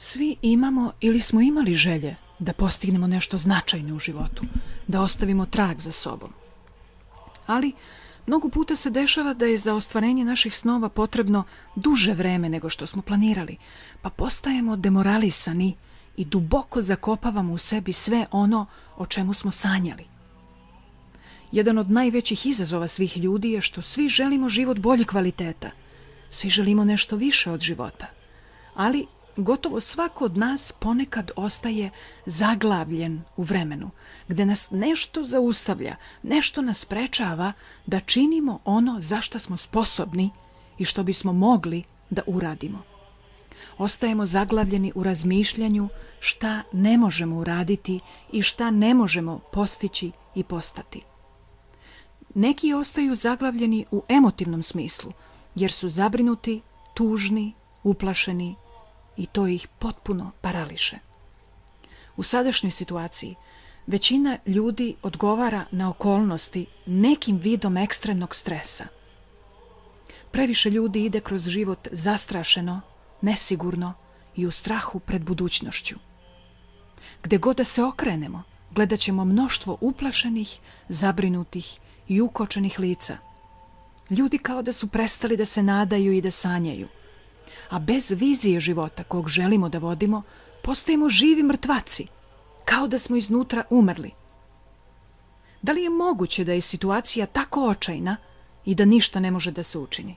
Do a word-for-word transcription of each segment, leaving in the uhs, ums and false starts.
Svi imamo ili smo imali želje da postignemo nešto značajno u životu, da ostavimo trag za sobom. Ali mnogo puta se dešava da je za ostvarenje naših snova potrebno duže vreme nego što smo planirali, pa postajemo demoralisani i duboko zakopavamo u sebi sve ono o čemu smo sanjali. Jedan od najvećih izazova svih ljudi je što svi želimo život bolje kvaliteta. Svi želimo nešto više od života. Ali gotovo svako od nas ponekad ostaje zaglavljen u vremenu, gde nas nešto zaustavlja, nešto nas sprečava da činimo ono za što smo sposobni i što bismo mogli da uradimo. Ostajemo zaglavljeni u razmišljanju šta ne možemo uraditi i šta ne možemo postići i postati. Neki ostaju zaglavljeni u emotivnom smislu, jer su zabrinuti, tužni, uplašeni i to ih potpuno parališe. U sadašnjoj situaciji većina ljudi odgovara na okolnosti nekim vidom ekstremnog stresa. Previše ljudi ide kroz život zastrašeno, nesigurno i u strahu pred budućnošću. Gde god da se okrenemo, gledat ćemo mnoštvo uplašenih, zabrinutih i ukočenih lica. Ljudi kao da su prestali da se nadaju i da sanjaju. A bez vizije života kog želimo da vodimo, postajemo živi mrtvaci, kao da smo iznutra umrli. Da li je moguće da je situacija tako očajna i da ništa ne može da se učini?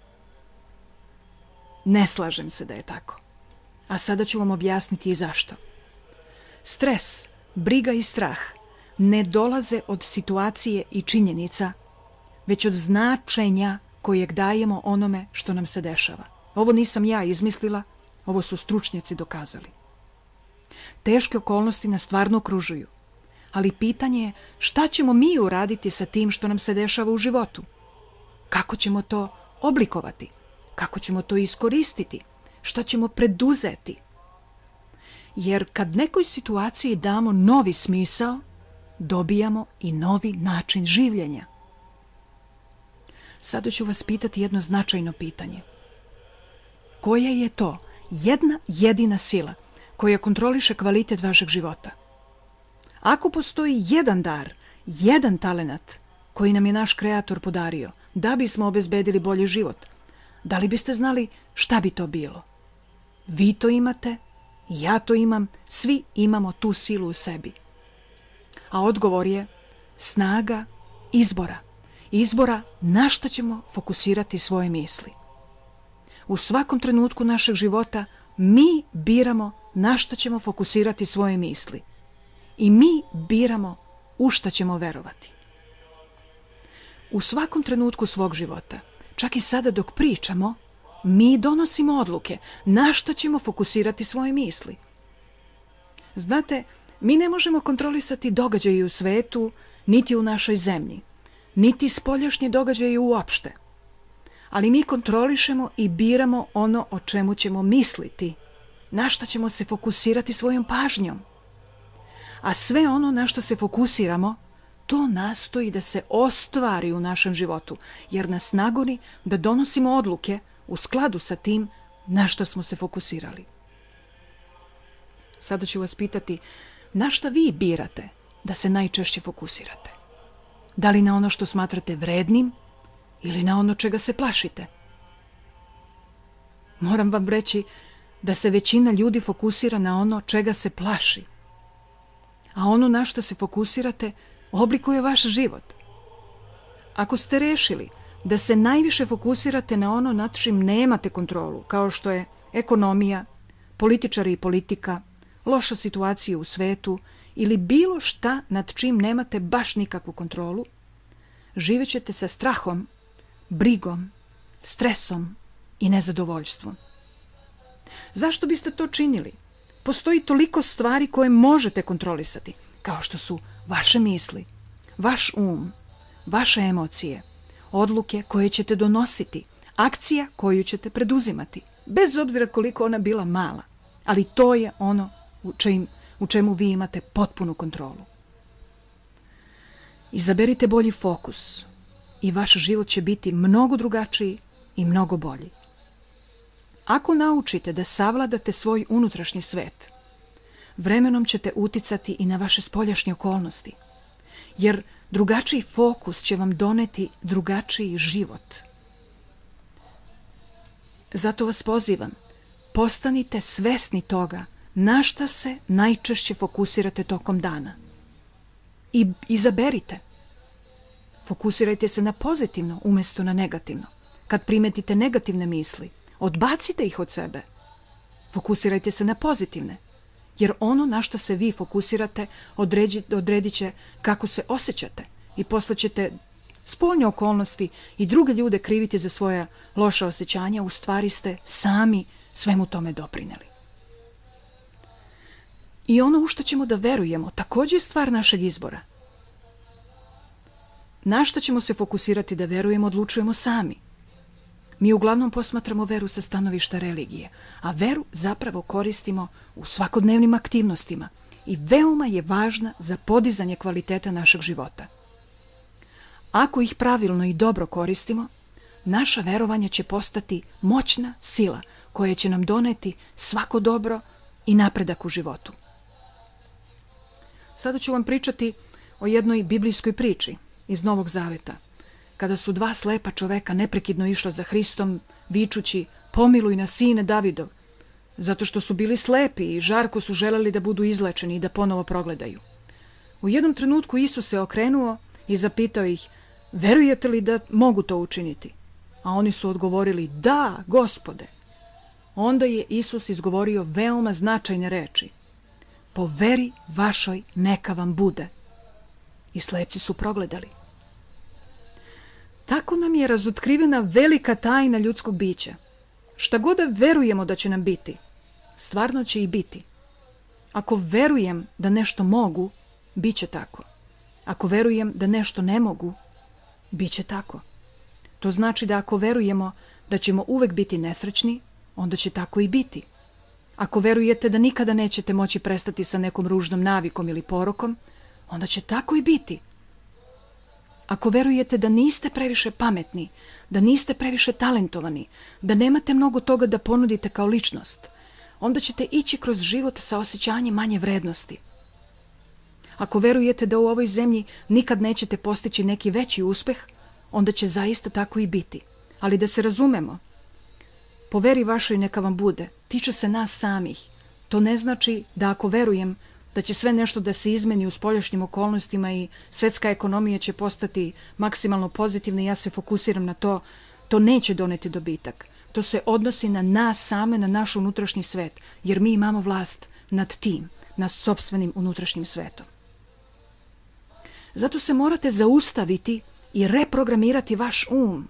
Ne slažem se da je tako. A sada ću vam objasniti i zašto. Stres, briga i strah ne dolaze od situacije i činjenica, već od značenja kojeg dajemo onome što nam se dešava. Ovo nisam ja izmislila, ovo su stručnjaci dokazali. Teške okolnosti nas stvarno okružuju, ali pitanje je šta ćemo mi uraditi sa tim što nam se dešava u životu? Kako ćemo to oblikovati? Kako ćemo to iskoristiti? Šta ćemo preduzeti? Jer kad nekoj situaciji damo novi smisao, dobijamo i novi način življenja. Sada ću vas pitati jedno značajno pitanje. Koja je to jedna jedina sila koja kontroliše kvalitet vašeg života? Ako postoji jedan dar, jedan talenat koji nam je naš kreator podario da bismo obezbedili bolji život, da li biste znali šta bi to bilo? Vi to imate, ja to imam, svi imamo tu silu u sebi. A odgovor je snaga izbora. Izbora na šta ćemo fokusirati svoje misli. U svakom trenutku našeg života mi biramo na šta ćemo fokusirati svoje misli. I mi biramo u šta ćemo verovati. U svakom trenutku svog života, čak i sada dok pričamo, mi donosimo odluke na šta ćemo fokusirati svoje misli. Znate, mi ne možemo kontrolisati događaje u svetu, niti u našoj zemlji, niti spoljašnje događaje uopšte. Ali mi kontrolišemo i biramo ono o čemu ćemo misliti, na šta ćemo se fokusirati svojom pažnjom. A sve ono na što se fokusiramo, to nastoji da se ostvari u našem životu, jer nas nagoni da donosimo odluke u skladu sa tim na što smo se fokusirali. Sada ću vas pitati, na šta vi birate da se najčešće fokusirate? Da li na ono što smatrate vrednim ili na ono čega se plašite? Moram vam reći da se većina ljudi fokusira na ono čega se plaši. A ono na što se fokusirate oblikuje vaš život. Ako ste rešili da se najviše fokusirate na ono nad čim nemate kontrolu, kao što je ekonomija, političari i politika, loša situacija u svetu ili bilo šta nad čim nemate baš nikakvu kontrolu, živjet ćete sa strahom, brigom, stresom i nezadovoljstvom. Zašto biste to činili? Postoji toliko stvari koje možete kontrolisati, kao što su vaše misli, vaš um, vaše emocije, odluke koje ćete donositi, akcija koju ćete preduzimati, bez obzira koliko ona bila mala, ali to je ono u, čim, u čemu vi imate potpunu kontrolu. Izaberite bolji fokus i vaš život će biti mnogo drugačiji i mnogo bolji. Ako naučite da savladate svoj unutrašnji svet, vremenom ćete uticati i na vaše spoljašnje okolnosti, jer drugačiji fokus će vam doneti drugačiji život. Zato vas pozivam, postanite svesni toga na šta se najčešće fokusirate tokom dana. I izaberite. Fokusirajte se na pozitivno umjesto na negativno. Kad primetite negativne misli, odbacite ih od sebe. Fokusirajte se na pozitivne, jer ono na što se vi fokusirate odredit će kako se osjećate i posle ćete spoljne okolnosti i druge ljude kriviti za svoja loša osjećanja, u stvari ste sami svemu tome doprineli. I ono u što ćemo da verujemo također je stvar našeg izbora. Na što ćemo se fokusirati da verujemo, odlučujemo sami. Mi uglavnom posmatramo veru sa stanovišta religije, a veru zapravo koristimo u svakodnevnim aktivnostima i veoma je važna za podizanje kvaliteta našeg života. Ako ih pravilno i dobro koristimo, naša verovanja će postati moćna sila koja će nam doneti svako dobro i napredak u životu. Sada ću vam pričati o jednoj biblijskoj priči iz Novog Zaveta, kada su dva slepa čoveka neprekidno išla za Hristom, vičući pomiluj nas, sine Davidov, zato što su bili slepi i žarko su želeli da budu izlečeni i da ponovo progledaju. U jednom trenutku Isus se okrenuo i zapitao ih, verujete li da mogu to učiniti? A oni su odgovorili, da, Gospode. Onda je Isus izgovorio veoma značajne reči. Po veri vašoj neka vam bude. I slepci su progledali. Tako nam je razotkrivena velika tajna ljudskog bića. Šta god da verujemo da će nam biti, stvarno će i biti. Ako verujem da nešto mogu, bit će tako. Ako verujem da nešto ne mogu, bit će tako. To znači da ako verujemo da ćemo uvek biti nesrećni, onda će tako i biti. Ako verujete da nikada nećete moći prestati sa nekom ružnom navikom ili porokom, onda će tako i biti. Ako verujete da niste previše pametni, da niste previše talentovani, da nemate mnogo toga da ponudite kao ličnost, onda ćete ići kroz život sa osjećanjem manje vrednosti. Ako verujete da u ovoj zemlji nikad nećete postići neki veći uspeh, onda će zaista tako i biti. Ali da se razumemo, po veri vašoj neka vam bude, tiče se nas samih. To ne znači da ako verujem da će sve nešto da se izmeni u spoljašnjim okolnostima i svetska ekonomija će postati maksimalno pozitivna i ja se fokusiram na to, to neće doneti dobitak. To se odnosi na nas same, na naš unutrašnji svet, jer mi imamo vlast nad tim, nad sopstvenim unutrašnjim svetom. Zato se morate zaustaviti i reprogramirati vaš um.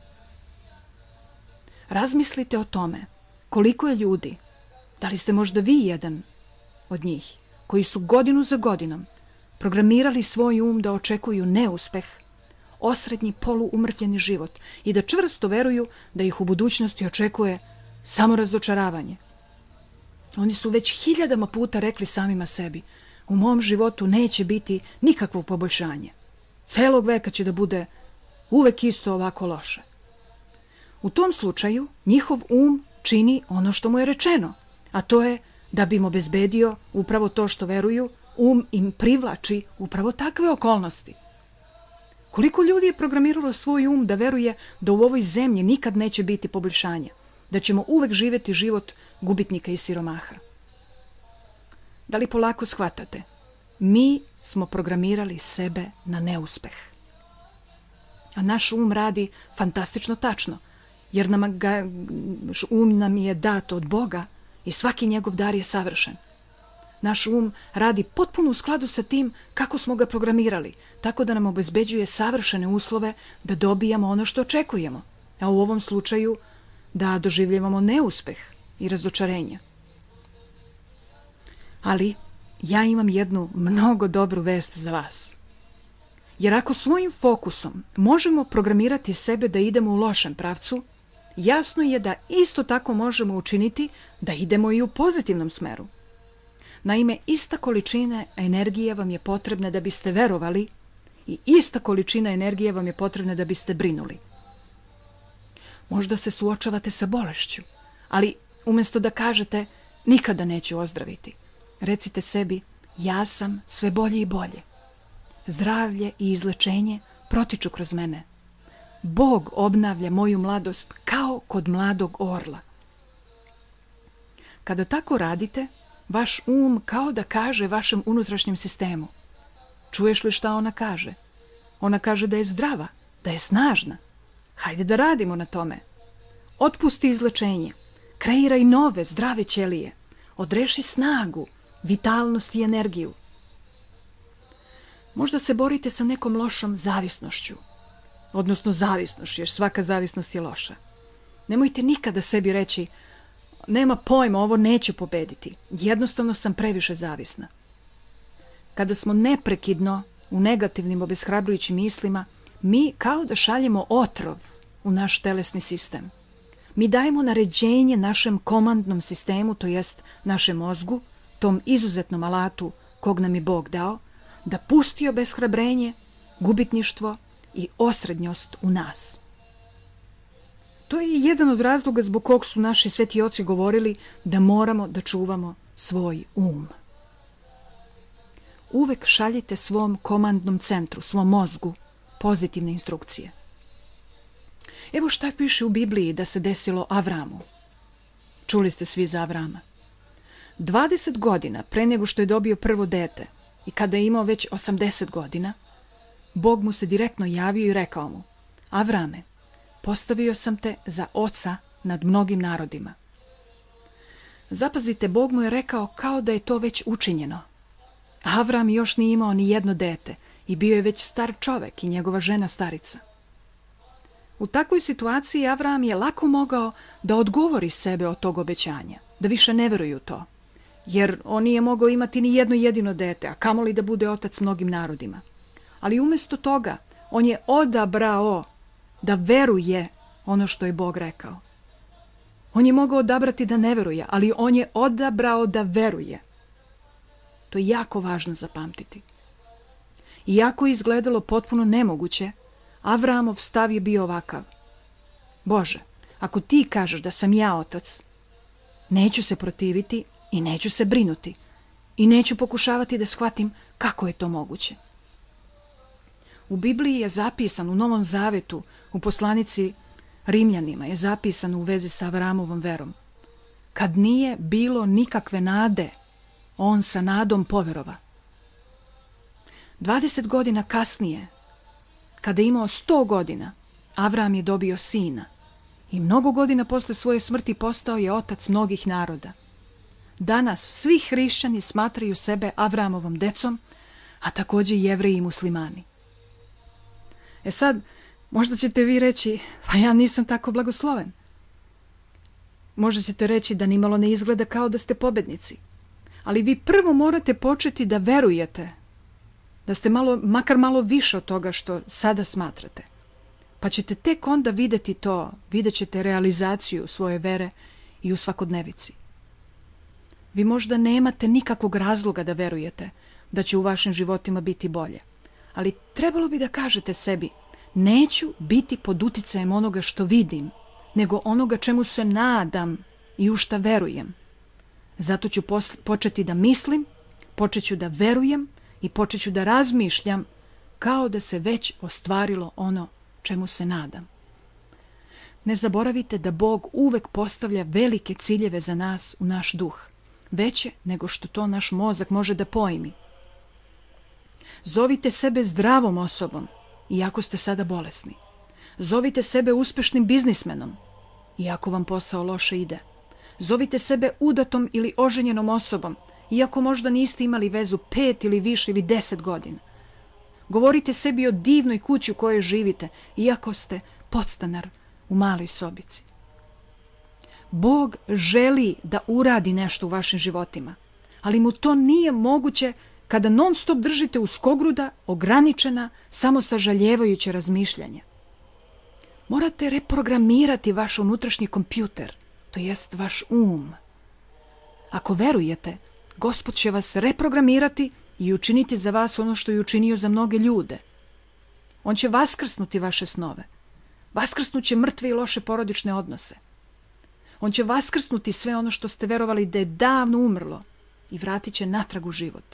Razmislite o tome koliko je ljudi, da li ste možda vi jedan od njih, koji su godinu za godinom programirali svoj um da očekuju neuspeh, osrednji poluumrtvljeni život i da čvrsto veruju da ih u budućnosti očekuje samo razočaravanje. Oni su već hiljadama puta rekli samima sebi, u mom životu neće biti nikakvo poboljšanje. Celog veka će da bude uvek isto ovako loše. U tom slučaju njihov um čini ono što mu je rečeno, a to je da bi im obezbedio upravo to što veruju, um im privlači upravo takve okolnosti. Koliko ljudi je programiralo svoj um da veruje da u ovoj zemlji nikad neće biti poboljšanja, da ćemo uvek živjeti život gubitnika i siromaha? Da li polako shvatate? Mi smo programirali sebe na neuspeh. A naš um radi fantastično tačno, jer nam ga, um nam je dat od Boga i svaki njegov dar je savršen. Naš um radi potpuno u skladu sa tim kako smo ga programirali, tako da nam obezbeđuje savršene uslove da dobijamo ono što očekujemo, a u ovom slučaju da doživljavamo neuspeh i razočarenje. Ali ja imam jednu mnogo dobru vest za vas. Jer ako svojim fokusom možemo programirati sebe da idemo u lošem pravcu, jasno je da isto tako možemo učiniti da idemo i u pozitivnom smeru. Naime, ista količina energije vam je potrebna da biste verovali i ista količina energije vam je potrebna da biste brinuli. Možda se suočavate sa bolešću, Ali umjesto da kažete nikada neću ozdraviti, recite sebi ja sam sve bolje i bolje. Zdravlje i izlečenje protiču kroz mene. Bog obnavlja moju mladost kao kod mladog orla. Kada tako radite, vaš um kao da kaže vašem unutrašnjem sistemu. Čuješ li šta ona kaže? Ona kaže da je zdrava, da je snažna. Hajde da radimo na tome. Otpusti izlečenje. Kreiraj nove, zdrave ćelije. Odreši snagu, vitalnost i energiju. Možda se borite sa nekom lošom zavisnošću. Odnosno zavisnošću, jer svaka zavisnost je loša. Nemojte nikada sebi reći nema pojma, ovo neću pobediti. Jednostavno sam previše zavisna. Kada smo neprekidno u negativnim obeshrabrujućim mislima, mi kao da šaljemo otrov u naš telesni sistem. Mi dajemo naređenje našem komandnom sistemu, to jest našem mozgu, tom izuzetnom alatu kog nam je Bog dao, da pusti obeshrabrenje, gubitništvo i osrednjost u nas. To je jedan od razloga zbog kog su naši sveti oci govorili da moramo da čuvamo svoj um. Uvek šaljite svom komandnom centru, svom mozgu, pozitivne instrukcije. Evo šta piše u Bibliji da se desilo Avramu. Čuli ste svi za Avrama. dvadeset godina pre nego što je dobio prvo dete i kada je imao već osamdeset godina, Bog mu se direktno javio i rekao mu: Avrame, postavio sam te za oca nad mnogim narodima. Zapazite, Bog mu je rekao kao da je to već učinjeno. Avram još nije imao ni jedno dete i bio je već star čovek i njegova žena starica. U takvoj situaciji Avram je lako mogao da odgovori sebe od tog obećanja, da više ne veruju to, jer on nije mogao imati ni jedno jedino dete, a kamoli da bude otac mnogim narodima. Ali umjesto toga, on je odabrao da veruje ono što je Bog rekao. On je mogao odabrati da ne veruje, ali on je odabrao da veruje. To je jako važno zapamtiti. Iako je izgledalo potpuno nemoguće, Avramov stav je bio ovakav: Bože, ako ti kažeš da sam ja otac, neću se protiviti i neću se brinuti i neću pokušavati da shvatim kako je to moguće. U Bibliji je zapisan, u Novom Zavetu, u poslanici Rimljanima je zapisano u vezi sa Avramovom verom: kad nije bilo nikakve nade, on sa nadom poverova. dvadeset godina kasnije, kada je imao sto godina, Avram je dobio sina i mnogo godina posle svoje smrti postao je otac mnogih naroda. Danas svi hrišćani smatraju sebe Avramovom decom, a također i Jevreji i muslimani. E sad, možda ćete vi reći, pa ja nisam tako blagosloven. Možda ćete reći da nimalo ne izgleda kao da ste pobednici. Ali vi prvo morate početi da verujete, da ste malo, makar malo više od toga što sada smatrate. Pa ćete tek onda videti to, vidjet ćete realizaciju svoje vere i u svakodnevici. Vi možda nemate nikakvog razloga da verujete da će u vašim životima biti bolje. Ali trebalo bi da kažete sebi: neću biti pod uticajem onoga što vidim, nego onoga čemu se nadam i u šta verujem. Zato ću početi da mislim, počet ću da verujem i počet ću da razmišljam kao da se već ostvarilo ono čemu se nadam. Ne zaboravite da Bog uvek postavlja velike ciljeve za nas u naš duh, veće nego što to naš mozak može da pojmi. Zovite sebe zdravom osobom, iako ste sada bolesni. Zovite sebe uspešnim biznismenom, iako vam posao loše ide. Zovite sebe udatom ili oženjenom osobom, iako možda niste imali vezu pet ili više ili deset godina. Govorite sebi o divnoj kući u kojoj živite, iako ste podstanar u maloj sobici. Bog želi da uradi nešto u vašim životima, ali mu to nije moguće kada non stop držite uskogruda, ograničena, samo sažaljevajuće razmišljanja. Morate reprogramirati vaš unutrašnji kompjuter, to jest vaš um. Ako verujete, Gospod će vas reprogramirati i učiniti za vas ono što je učinio za mnoge ljude. On će vaskrsnuti vaše snove. Vaskrsnuće mrtve i loše porodične odnose. On će vaskrsnuti sve ono što ste verovali da je davno umrlo i vratit će natrag u život.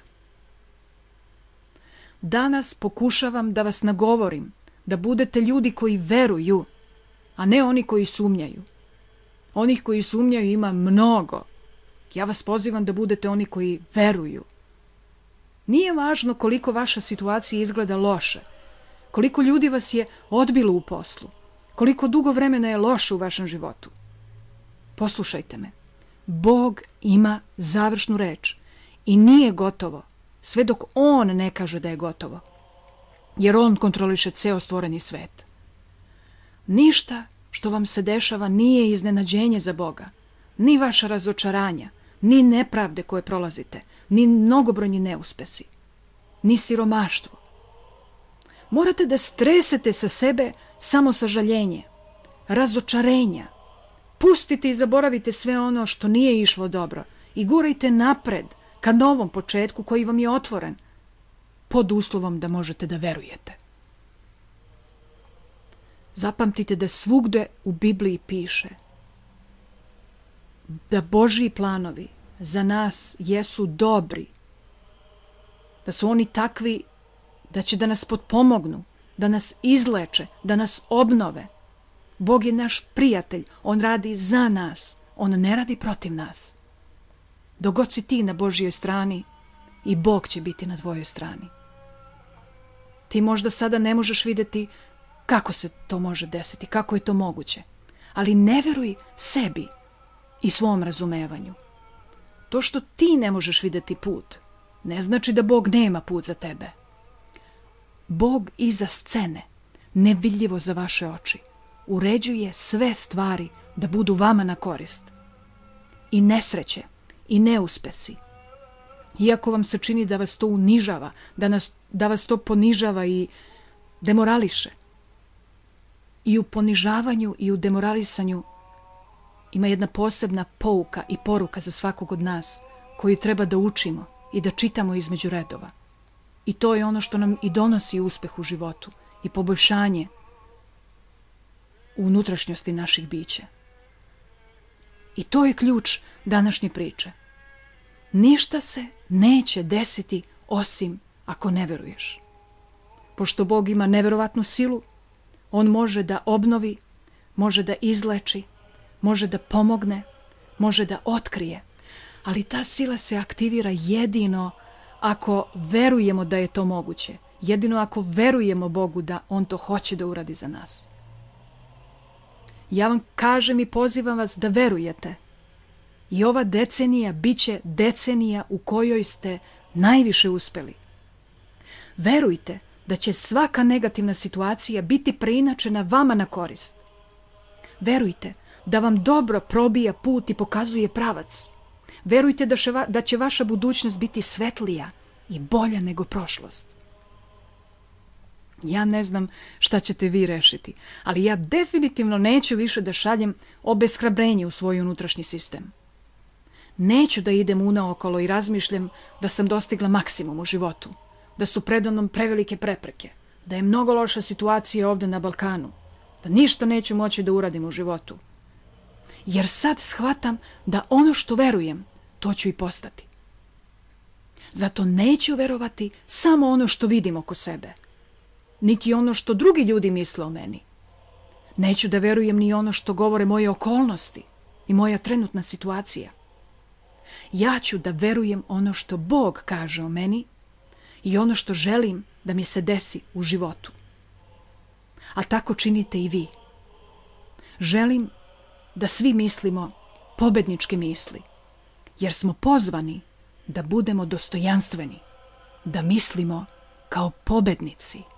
Danas pokušavam da vas nagovorim da budete ljudi koji veruju, a ne oni koji sumnjaju. Onih koji sumnjaju ima mnogo. Ja vas pozivam da budete oni koji veruju. Nije važno koliko vaša situacija izgleda loše, koliko ljudi vas je odbilo u poslu, koliko dugo vremena je loše u vašem životu. Poslušajte me. Bog ima završnu reč i nije gotovo sve dok On ne kaže da je gotovo, jer On kontroliše ceo stvoreni svet. Ništa što vam se dešava nije iznenađenje za Boga, ni vaša razočaranja, ni nepravde koje prolazite, ni mnogobrojni neuspesi, ni siromaštvo. Morate da stresete sa sebe samo sažaljenje, razočarenja. Pustite i zaboravite sve ono što nije išlo dobro i gurajte napred ka novom početku koji vam je otvoren, pod uslovom da možete da verujete. Zapamtite da svugde u Bibliji piše da Božji planovi za nas jesu dobri, da su oni takvi da će da nas potpomognu, da nas izleče, da nas obnove. Bog je naš prijatelj, On radi za nas, On ne radi protiv nas. Dok god si ti na Božjoj strani, i Bog će biti na tvojoj strani. Ti možda sada ne možeš vidjeti kako se to može desiti, kako je to moguće, ali ne veruj sebi i svom razumevanju. To što ti ne možeš vidjeti put, ne znači da Bog nema put za tebe. Bog iza scene, nevidljivo za vaše oči, uređuje sve stvari da budu vama na korist. I nesreće, i neuspesi. Iako vam se čini da vas to unižava, da, nas, da vas to ponižava i demorališe. I u ponižavanju i u demoralisanju ima jedna posebna pouka i poruka za svakog od nas koju treba da učimo i da čitamo između redova. I to je ono što nam i donosi uspeh u životu i poboljšanje u unutrašnjosti naših bića. I to je ključ današnje priče. Ništa se neće desiti osim ako ne veruješ. Pošto Bog ima neverovatnu silu, On može da obnovi, može da izleči, može da pomogne, može da otkrije, ali ta sila se aktivira jedino ako verujemo da je to moguće, jedino ako verujemo Bogu da On to hoće da uradi za nas. Ja vam kažem i pozivam vas da verujete. I ova decenija bit će decenija u kojoj ste najviše uspeli. Verujte da će svaka negativna situacija biti preinačena vama na korist. Verujte da vam dobro probija put i pokazuje pravac. Verujte da, ševa, da će vaša budućnost biti svetlija i bolja nego prošlost. Ja ne znam šta ćete vi rešiti, ali ja definitivno neću više da šaljem obeshrabrenje u svoj unutrašnji sistem. Neću da idem unaokolo i razmišljam da sam dostigla maksimum u životu, da su predamnom prevelike prepreke, da je mnogo loša situacija ovdje na Balkanu, da ništa neću moći da uradim u životu. Jer sad shvatam da ono što verujem, to ću i postati. Zato neću verovati samo ono što vidim oko sebe, niti ono što drugi ljudi misle o meni. Neću da verujem ni ono što govore moje okolnosti i moja trenutna situacija. Ja ću da verujem ono što Bog kaže o meni i ono što želim da mi se desi u životu. A tako činite i vi. Želim da svi mislimo pobedničke misli, jer smo pozvani da budemo dostojanstveni, da mislimo kao pobednici.